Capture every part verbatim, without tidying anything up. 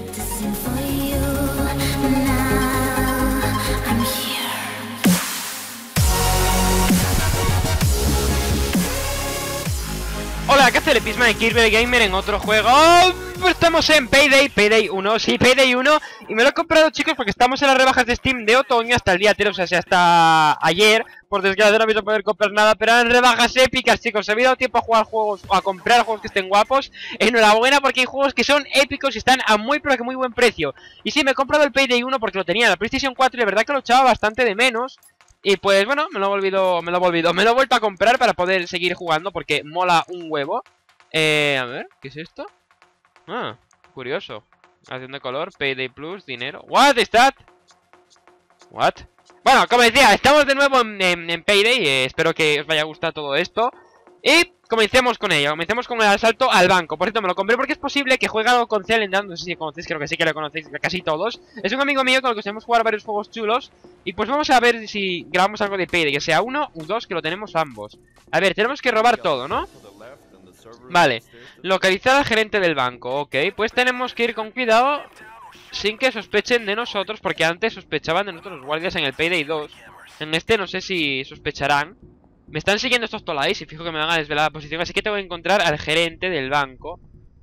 Hola, ¿qué hace el Pisma de Kirby Gamer en otro juego? Estamos en Payday, Payday uno, sí, Payday uno. Y me lo he comprado, chicos, porque estamos en las rebajas de Steam de otoño hasta el día tres, o sea, hasta ayer. Por desgracia no vais a poder comprar nada, pero eran rebajas épicas, chicos. Se me ha dado tiempo a jugar juegos, o a comprar juegos que estén guapos. Enhorabuena, porque hay juegos que son épicos y están a muy, pero que muy buen precio. Y sí, me he comprado el Payday uno porque lo tenía en la PlayStation cuatro y la verdad que lo echaba bastante de menos. Y pues bueno, me lo he volvido, me lo he volvido, me lo he vuelto a comprar para poder seguir jugando porque mola un huevo. Eh, a ver, ¿qué es esto? Ah, curioso. Acción de color, Payday Plus, dinero. What is that? What? Bueno, como decía, estamos de nuevo en, en, en Payday. eh, Espero que os vaya a gustar todo esto. Y comencemos con ello, comencemos con el asalto al banco. Por cierto, me lo compré porque es posible que juegue algo con Celendan. No sé si conocéis, creo que sí que lo conocéis casi todos. Es un amigo mío con el que sabemos jugar varios juegos chulos. Y pues vamos a ver si grabamos algo de Payday, que sea uno o dos, que lo tenemos ambos. A ver, tenemos que robar todo, ¿no? Vale, localizar al gerente del banco. Ok, pues tenemos que ir con cuidado sin que sospechen de nosotros, porque antes sospechaban de nosotros los guardias en el Payday dos. En este no sé si sospecharán. Me están siguiendo estos tolais y fijo que me van a desvelar la posición. Así que tengo que encontrar al gerente del banco,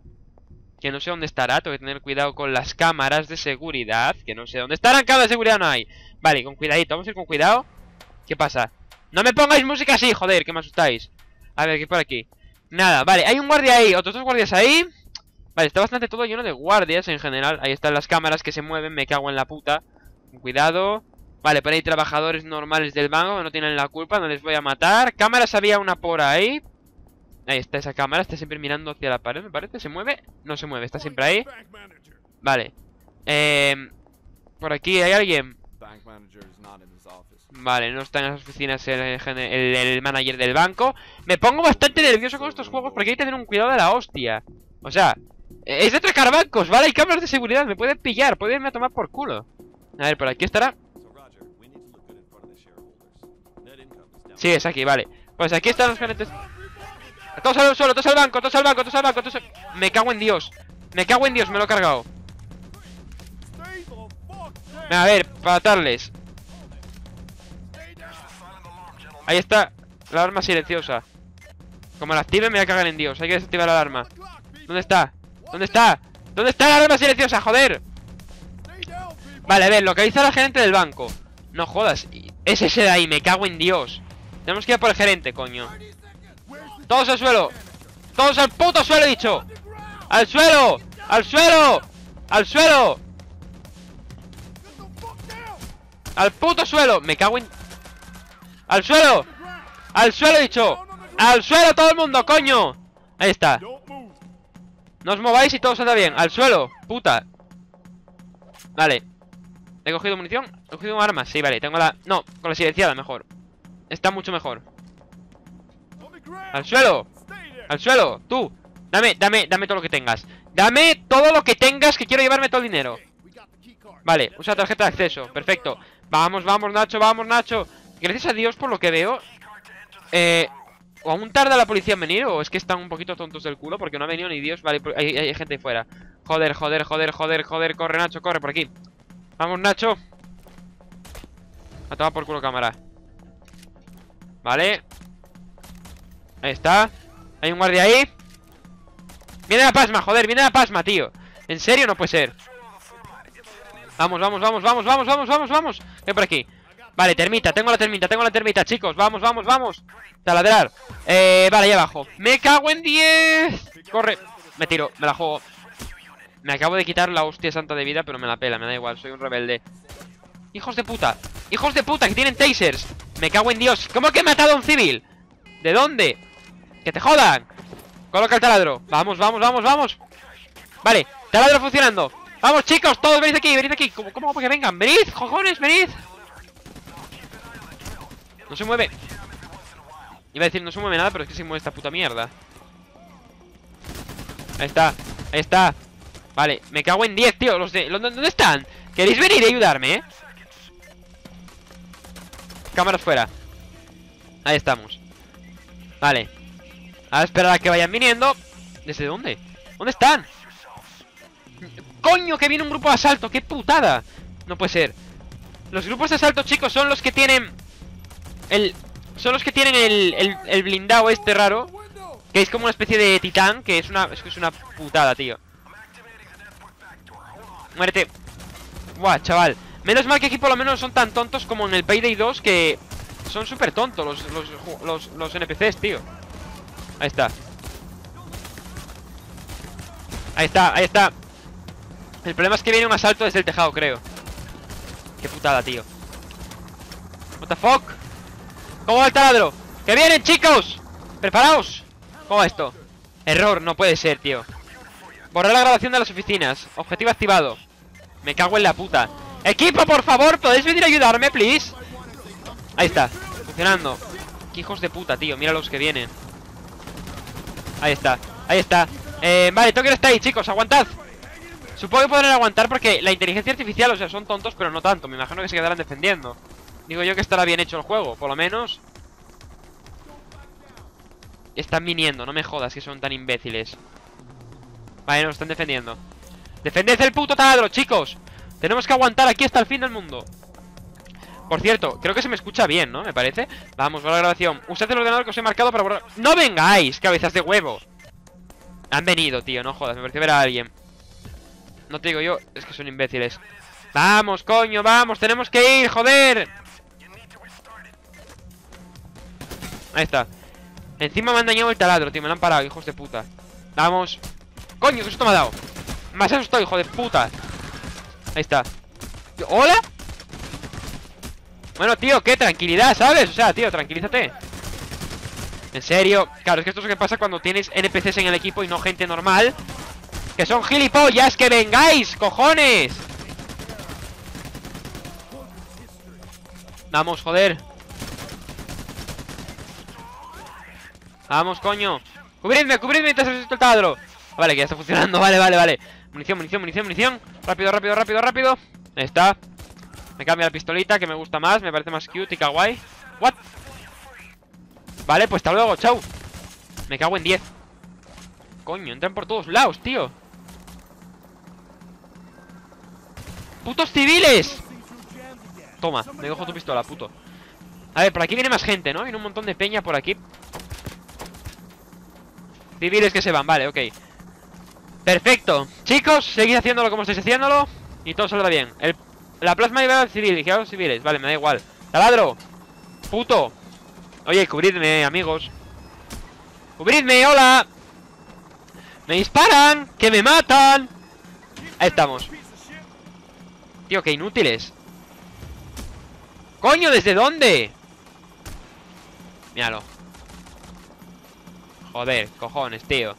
que no sé dónde estará. Tengo que tener cuidado con las cámaras de seguridad, que no sé dónde estarán. Cámaras de seguridad no hay. Vale, con cuidadito, vamos a ir con cuidado. ¿Qué pasa? No me pongáis música así, joder, que me asustáis. A ver, ¿qué hay por aquí? Nada, vale, hay un guardia ahí, otros dos guardias ahí. Vale, está bastante todo lleno de guardias en general. Ahí están las cámaras que se mueven, me cago en la puta. Con cuidado. Vale, pero hay trabajadores normales del banco que no tienen la culpa, no les voy a matar. Cámaras había una por ahí. Ahí está esa cámara, está siempre mirando hacia la pared, me parece. ¿Se mueve? No se mueve, está siempre ahí. Vale. Eh, por aquí hay alguien. Vale, no está en las oficinas el, el, el manager del banco. Me pongo bastante nervioso con estos juegos porque hay que tener un cuidado de la hostia. O sea, es de atracar bancos, ¿vale? Hay cámaras de seguridad, me pueden pillar, pueden irme a tomar por culo. A ver, por aquí estará. Sí, es aquí, vale. Pues aquí están los gerentes. Todos al suelo, todos al banco, todos al banco, todos al banco, todos al... Me cago en Dios. Me cago en Dios, me lo he cargado. A ver, para matarles. Ahí está la alarma silenciosa. Como la active me voy a cagar en Dios. Hay que desactivar la alarma. ¿Dónde está? ¿Dónde está? ¿Dónde está la alarma silenciosa? ¡Joder! Vale, a ver, localizar al gerente del banco. No jodas, es ese de ahí, me cago en Dios. Tenemos que ir por el gerente, coño. Todos al suelo. Todos al puto suelo, he dicho. ¡Al suelo! ¡Al suelo! ¡Al suelo! ¡Al puto suelo! Me cago en... ¡Al suelo! ¡Al suelo, he dicho! ¡Al suelo todo el mundo, coño! Ahí está. No os mováis y todo saldrá bien. ¡Al suelo! ¡Puta! Vale. ¿He cogido munición? ¿He cogido un arma? Sí, vale, tengo la... No, con la silenciada mejor. Está mucho mejor. ¡Al suelo! ¡Al suelo! ¡Tú! Dame, dame, dame todo lo que tengas. Dame todo lo que tengas, que quiero llevarme todo el dinero. Vale, usa tarjeta de acceso. Perfecto. Vamos, vamos, Nacho, vamos, Nacho. Gracias a Dios, por lo que veo, Eh... O aún tarda la policía en venir, o es que están un poquito tontos del culo, porque no ha venido ni Dios. Vale, hay, hay gente ahí fuera. Joder, joder, joder, joder, joder. Corre, Nacho, corre por aquí. Vamos, Nacho. A tomar por culo cámara. Vale. Ahí está. Hay un guardia ahí. Viene la pasma, joder, viene la pasma, tío. ¿En serio? No puede ser. Vamos, vamos, vamos, vamos, vamos, vamos, vamos, vamos. Ven por aquí. Vale, termita, tengo la termita, tengo la termita, chicos. Vamos, vamos, vamos. Taladrar. Eh, vale, ahí abajo. Me cago en diez. Corre. Me tiro, me la juego. Me acabo de quitar la hostia santa de vida, pero me la pela, me da igual, soy un rebelde. Hijos de puta. Hijos de puta, que tienen tasers. Me cago en Dios. ¿Cómo que he matado a un civil? ¿De dónde? ¡Que te jodan! Coloca el taladro. Vamos, vamos, vamos, vamos. Vale, taladro funcionando. Vamos, chicos, todos venid aquí, venid aquí. ¿Cómo, cómo que vengan? Venid, cojones, venid. No se mueve. Iba a decir no se mueve nada, pero es que se mueve esta puta mierda. Ahí está, ahí está. Vale, me cago en diez, tío. Los de... ¿Dónde están? ¿Queréis venir y ayudarme, eh? Cámaras fuera. Ahí estamos. Vale. A esperar a que vayan viniendo. ¿Desde dónde? ¿Dónde están? coño! Que viene un grupo de asalto. ¡Qué putada! No puede ser. Los grupos de asalto, chicos, son los que tienen el... Son los que tienen el, el, el blindado este raro, que es como una especie de titán. Que es una, es que es una putada, tío. Muérete. Buah, chaval. Menos mal que aquí por lo menos son tan tontos como en el Payday dos, que son súper tontos los, los, los, los N P Cs, tío. Ahí está. Ahí está, ahí está. El problema es que viene un asalto desde el tejado, creo. Qué putada, tío. What the fuck. ¿Cómo va el taladro? ¡Que vienen, chicos! ¡Preparaos! ¿Cómo va esto? Error, no puede ser, tío. Borrar la grabación de las oficinas. Objetivo activado. Me cago en la puta. Equipo, por favor, ¿podéis venir a ayudarme, please? Ahí está, funcionando. Qué hijos de puta, tío, mira los que vienen. Ahí está, ahí está. eh, Vale, Tokio está ahí, chicos, aguantad. Supongo que podrán aguantar porque la inteligencia artificial, o sea, son tontos, pero no tanto. Me imagino que se quedarán defendiendo. Digo yo que estará bien hecho el juego, por lo menos. Están viniendo, no me jodas que son tan imbéciles. Vale, nos están defendiendo. ¡Defended el puto taladro, chicos! Tenemos que aguantar aquí hasta el fin del mundo. Por cierto, creo que se me escucha bien, ¿no? Me parece. Vamos, va la grabación. Usad el ordenador que os he marcado para borrar. ¡No vengáis, cabezas de huevo! Han venido, tío, no jodas. Me pareció ver a alguien. No te digo yo, es que son imbéciles. Vamos, coño, vamos, tenemos que ir, joder. Ahí está. Encima me han dañado el taladro, tío, me lo han parado, hijos de puta. Vamos. Coño, que susto me ha dado. Más asustado, hijo de puta. Ahí está. ¿Hola? Bueno, tío, qué tranquilidad, ¿sabes? O sea, tío, tranquilízate. En serio. Claro, es que esto es lo que pasa cuando tienes N P Cs en el equipo y no gente normal. ¡Que son gilipollas! ¡Que vengáis, cojones! Vamos, joder. Vamos, coño. Cubridme, cubridme mientras os el taladro. Vale, que ya está funcionando, vale, vale, vale. Munición, munición, munición, munición. Rápido, rápido, rápido, rápido. Ahí está. Me cambia la pistolita, que me gusta más. Me parece más cute y kawaii. What? Vale, pues hasta luego, chau. Me cago en diez. Coño, entran por todos lados, tío. ¡Putos civiles! Toma, me cojo tu pistola, puto. A ver, por aquí viene más gente, ¿no? Viene un montón de peña por aquí. Civiles que se van, vale, ok. Perfecto. Chicos, seguid haciéndolo como estáis haciéndolo y todo saldrá bien. El, La plasma lleva al civil, dije a los civiles. Vale, me da igual. ¡Taladro! ¡Puto! Oye, cubridme, amigos. ¡Cubridme, hola! ¡Me disparan! ¡Que me matan! Ahí estamos. Tío, qué inútiles. ¡Coño! ¿Desde dónde? Míralo. Joder, cojones, tío.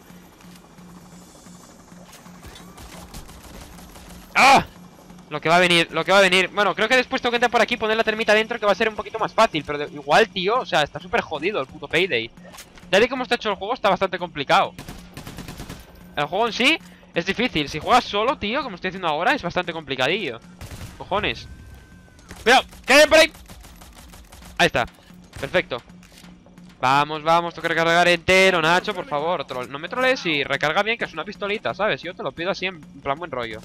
¡Ah! Lo que va a venir, lo que va a venir. Bueno, creo que después tengo que entrar por aquí y poner la termita dentro, que va a ser un poquito más fácil. Pero de, igual, tío, o sea, está súper jodido el puto Payday. Tal y como está hecho el juego, está bastante complicado. El juego en sí es difícil. Si juegas solo, tío, como estoy haciendo ahora, es bastante complicadillo. Cojones. ¡Pero! ¡Caen por ahí! Ahí está. Perfecto. Vamos, vamos, tengo que recargar entero, Nacho, por favor. Tro no me trolees y recarga bien, que es una pistolita, ¿sabes? Yo te lo pido así en plan buen rollo.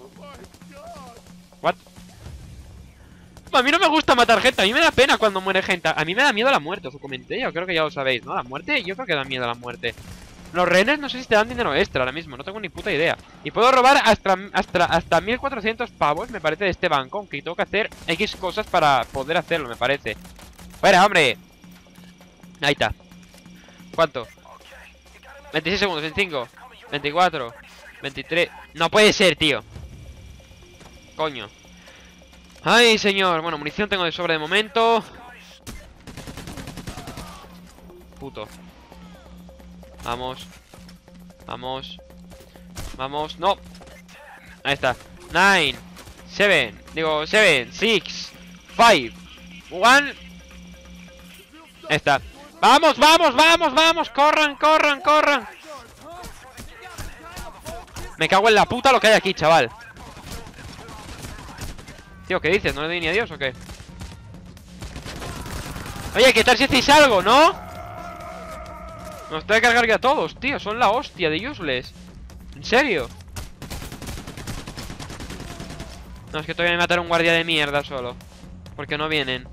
What? A mí no me gusta matar gente, a mí me da pena cuando muere gente. A mí me da miedo la muerte, os lo comenté, yo creo que ya lo sabéis, ¿no? La muerte, yo creo que da miedo a la muerte. Los rehenes no sé si te dan dinero extra ahora mismo, no tengo ni puta idea. Y puedo robar hasta, hasta, hasta mil cuatrocientos pavos, me parece, de este banco. Aunque tengo que hacer X cosas para poder hacerlo, me parece. ¡Fuera, hombre! Ahí está. ¿Cuánto? veintiséis segundos, veinticinco, veinticuatro, veintitrés. No puede ser, tío. Coño. Ay, señor. Bueno, munición tengo de sobra de momento. Puto. Vamos. Vamos. Vamos. No. Ahí está. Nine. Seven. Digo, seven. Six. Five. One. Ahí está. Vamos, vamos, vamos, vamos. Corran, corran, corran. Me cago en la puta lo que hay aquí, chaval. Tío, ¿qué dices? ¿No le doy ni a Dios o qué? Oye, ¿qué tal si hacéis algo, no? Nos tengo que cargar ya a todos, tío. Son la hostia de useless. ¿En serio? No, es que todavía me matar un guardia de mierda solo. Porque no vienen.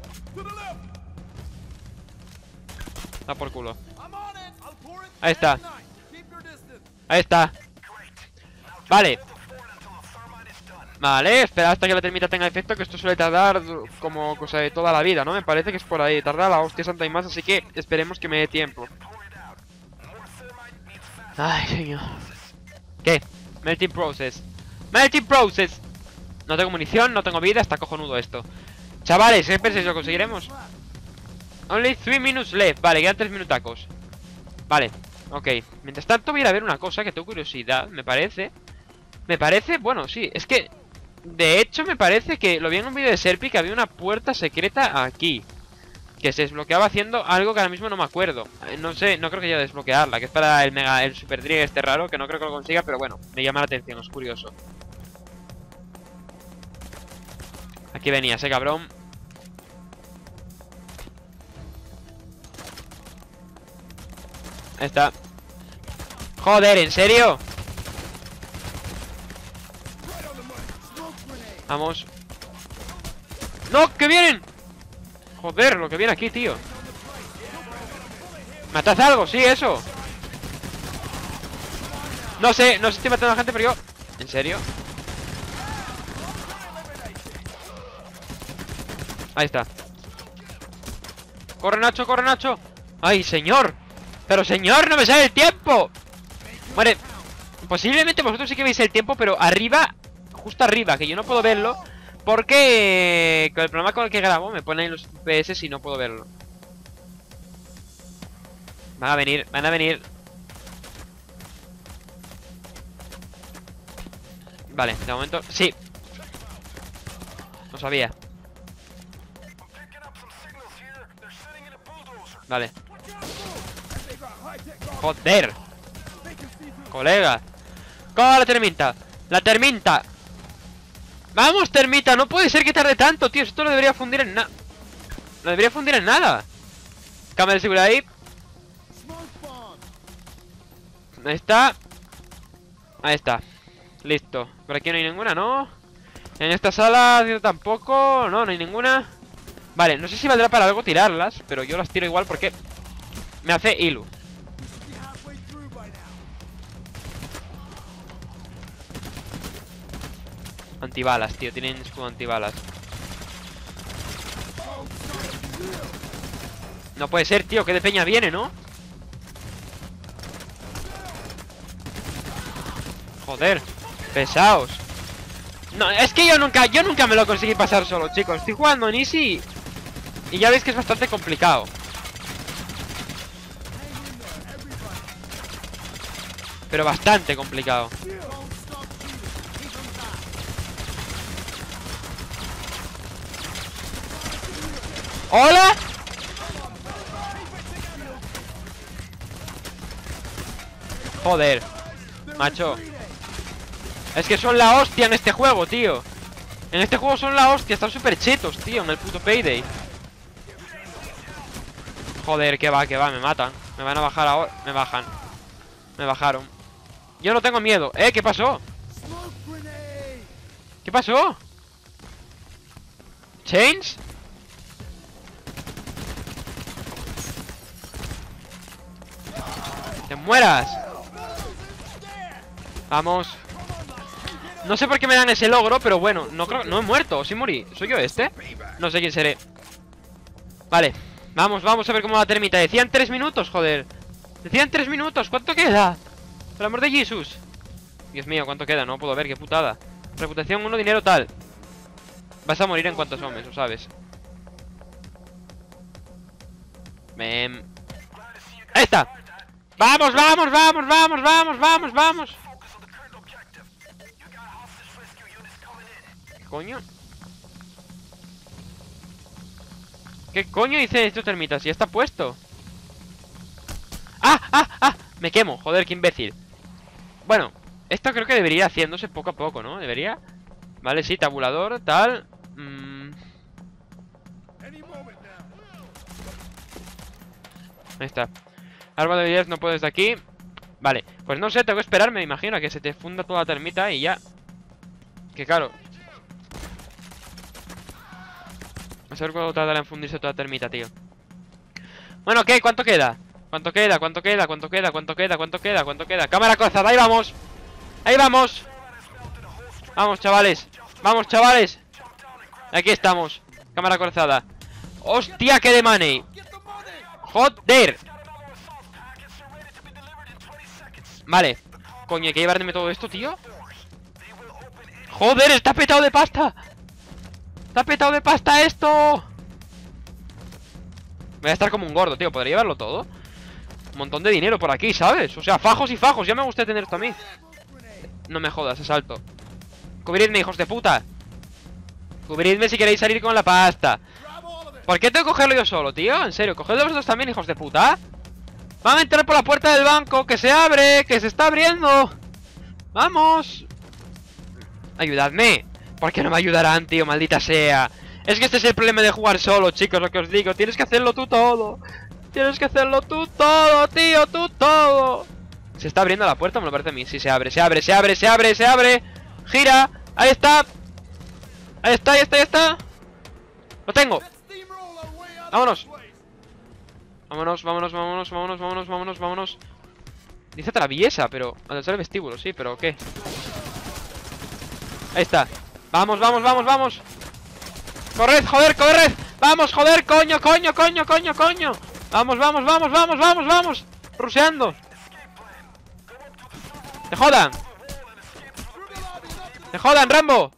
Da por culo. Ahí está. Ahí está. Vale. Vale, espera hasta que la termita tenga efecto, que esto suele tardar como cosa de toda la vida, ¿no? Me parece que es por ahí. Tarda la hostia santa y más, así que esperemos que me dé tiempo. Ay, señor. ¿Qué? Melting Process. Melting Process. No tengo munición, no tengo vida, está cojonudo esto. Chavales, ¿qué pensáis? ¿Lo conseguiremos? Only three minutes left. Vale, quedan tres minutacos. Vale, ok. Mientras tanto voy a ir a ver una cosa que tengo curiosidad, me parece. Me parece, bueno, sí, es que de hecho me parece que lo vi en un vídeo de Serpi, que había una puerta secreta aquí, que se desbloqueaba haciendo algo que ahora mismo no me acuerdo. No sé, no creo que llegue a desbloquearla, que es para el mega, el super drag este raro, que no creo que lo consiga, pero bueno, me llama la atención, es curioso. Aquí venía ese cabrón. Ahí está. Joder, ¿en serio? Vamos. ¡No! ¡Que vienen! Joder, lo que viene aquí, tío. ¿Matad algo? Sí, eso. No sé, no sé si estoy matando a la gente, pero yo... ¿En serio? Ahí está. ¡Corre, Nacho! ¡Corre, Nacho! ¡Ay, señor! ¡Pero, señor, no me sale el tiempo! Muere. Posiblemente vosotros sí que veis el tiempo, pero arriba... Justo arriba, que yo no puedo verlo porque con el programa con el que grabo me ponen los F P S y no puedo verlo. Van a venir, van a venir. Vale, de momento, sí. No sabía. Vale. Joder. Colega. ¡Con la termita! ¡La termita! ¡Vamos, termita! No puede ser que tarde tanto, tío. Esto lo debería fundir en nada. Lo debería fundir en nada. Cámara de seguridad ahí. Ahí está. Ahí está. Listo. Por aquí no hay ninguna, ¿no? En esta sala tampoco. No, no hay ninguna. Vale, no sé si valdrá para algo tirarlas, pero yo las tiro igual porque me hace ilu. Antibalas, tío, tienen escudo antibalas. No puede ser, tío, que de peña viene, ¿no? Joder, pesaos. No, es que yo nunca, yo nunca me lo conseguí pasar solo, chicos. Estoy jugando en easy y ya veis que es bastante complicado. Pero bastante complicado. ¡Hola! Joder, macho. Es que son la hostia en este juego, tío. En este juego son la hostia, están súper chetos, tío, en el puto Payday. Joder, que va, que va, me matan. Me van a bajar ahora, me bajan. Me bajaron. Yo no tengo miedo. ¿Eh? ¿Qué pasó? ¿Qué pasó? ¿Chains? ¡Te mueras! Vamos. No sé por qué me dan ese logro, pero bueno, no creo, no he muerto, sí morí. ¿Soy yo este? No sé quién seré. Vale, vamos, vamos a ver cómo va la termita. Decían tres minutos, joder. Decían tres minutos, ¿cuánto queda? Por el amor de Jesús. Dios mío, ¿cuánto queda? No puedo ver, qué putada. Reputación uno, dinero tal. Vas a morir en cuanto asomes, lo sabes. Ven. Ahí está. Vamos, vamos, vamos, vamos, vamos, vamos, vamos. ¿Qué coño? ¿Qué coño dice esto, termita? Si ya está puesto. ¡Ah, ah, ah! Me quemo, joder, qué imbécil. Bueno, esto creo que debería ir haciéndose poco a poco, ¿no? Debería. Vale, sí, tabulador, tal. mm. Ahí está. Árbol de habilidades no puedo desde aquí. Vale, pues no sé, tengo que esperarme, me imagino, a que se te funda toda la termita y ya. Que claro. A ver cuándo tardará en fundirse toda termita, tío. Bueno, ¿qué? ¿Cuánto queda? ¿Cuánto queda? ¿Cuánto queda? ¿Cuánto queda? ¿Cuánto queda? ¿Cuánto queda? ¿Cuánto queda? Cámara cruzada, ahí vamos. Ahí vamos. Vamos, chavales. Vamos, chavales. Aquí estamos. Cámara cruzada. Hostia, que de money. Joder. Vale. Coño, hay que llevarme todo esto, tío. Joder, está petado de pasta. Está petado de pasta esto. Voy a estar como un gordo, tío. ¿Podría llevarlo todo? Un montón de dinero por aquí, ¿sabes? O sea, fajos y fajos. Ya me gusta tener esto a mí. No me jodas, asalto. Cubridme, hijos de puta. Cubridme si queréis salir con la pasta. ¿Por qué tengo que cogerlo yo solo, tío? En serio, cogedlo vosotros también, hijos de puta. Van a entrar por la puerta del banco. Que se abre, que se está abriendo. Vamos. Ayudadme. ¿Por qué no me ayudarán, tío? Maldita sea. Es que este es el problema de jugar solo, chicos. Lo que os digo, tienes que hacerlo tú todo. Tienes que hacerlo tú todo, tío. Tú todo. ¿Se está abriendo la puerta? Me lo parece a mí. Sí, se abre, se abre, se abre, se abre, se abre. Gira. Ahí está. Ahí está, ahí está, ahí está. Lo tengo. Vámonos. Vámonos, vámonos, vámonos, vámonos, vámonos, vámonos, vámonos. Dice traviesa, pero... al ser el vestíbulo, sí, pero ¿qué? Ahí está. Vamos, vamos, vamos, vamos. Corred, joder, corred. Vamos, joder, coño, coño, coño, coño, coño. Vamos, vamos, vamos, vamos, vamos, vamos. Ruseando. ¡Te jodan! ¡Te jodan, Rambo!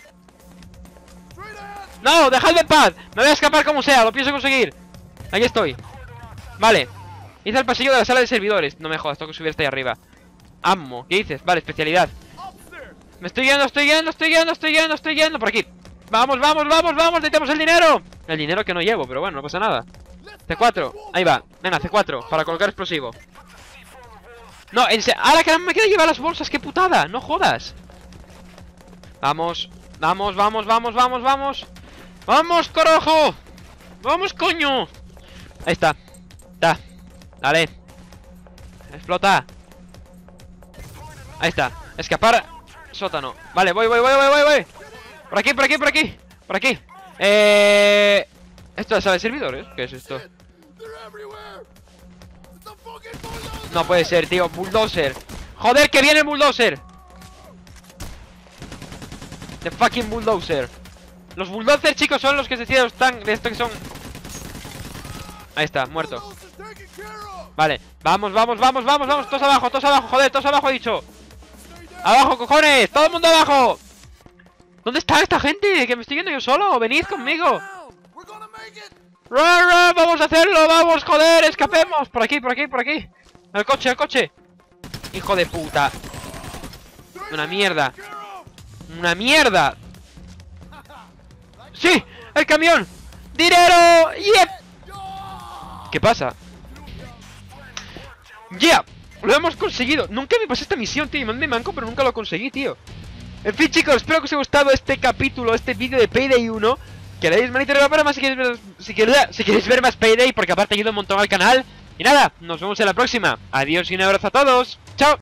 ¡No! ¡Dejadme en paz! Me voy a escapar como sea, lo pienso conseguir. Aquí estoy. Vale. Hice el pasillo de la sala de servidores. No me jodas, tengo que subir hasta ahí arriba. Ammo, ¿qué dices? Vale, especialidad. Me estoy yendo, estoy yendo, estoy yendo, estoy yendo, estoy yendo. Por aquí. Vamos, vamos, vamos, vamos, necesitamos el dinero. El dinero que no llevo, pero bueno, no pasa nada. C cuatro, ahí va. Venga, C cuatro, para colocar explosivo. No, en serio, ahora que no me queda llevar las bolsas, qué putada, no jodas. Vamos, vamos, vamos, vamos, vamos, vamos. Vamos, carajo. Vamos, coño. Ahí está. Está. Dale. Explota. Ahí está. Escapar. Sótano. Vale, voy, voy, voy, voy, voy, voy. Por aquí, por aquí, por aquí. Por aquí. Eh... ¿Esto es sala de servidores? ¿Qué es esto? No puede ser, tío. Bulldozer. Joder, que viene el bulldozer. The fucking bulldozer. Los bulldozers, chicos, son los que se decían están de esto que son. Ahí está, muerto. Vale, vamos, vamos, vamos, vamos, vamos. Todos abajo, todos abajo, joder, todos abajo he dicho. Abajo, cojones, todo el mundo abajo. ¿Dónde está esta gente? Que me estoy yendo yo solo. Venid conmigo. Run, run, vamos a hacerlo, vamos, joder, escapemos. Por aquí, por aquí, por aquí. El coche, el coche. Hijo de puta. Una mierda. Una mierda. ¡Sí! ¡El camión! ¡Dinero! ¡Yep! ¿Qué pasa? ¡Ya! Yeah, lo hemos conseguido. Nunca me pasé esta misión, tío. Me manco, pero nunca lo conseguí, tío. En fin, chicos, espero que os haya gustado este capítulo, este vídeo de Payday uno. Que le deis manita arriba para más si queréis ver, si queréis, si queréis ver más Payday, porque aparte ayuda un montón al canal. Y nada, nos vemos en la próxima. Adiós y un abrazo a todos. ¡Chao!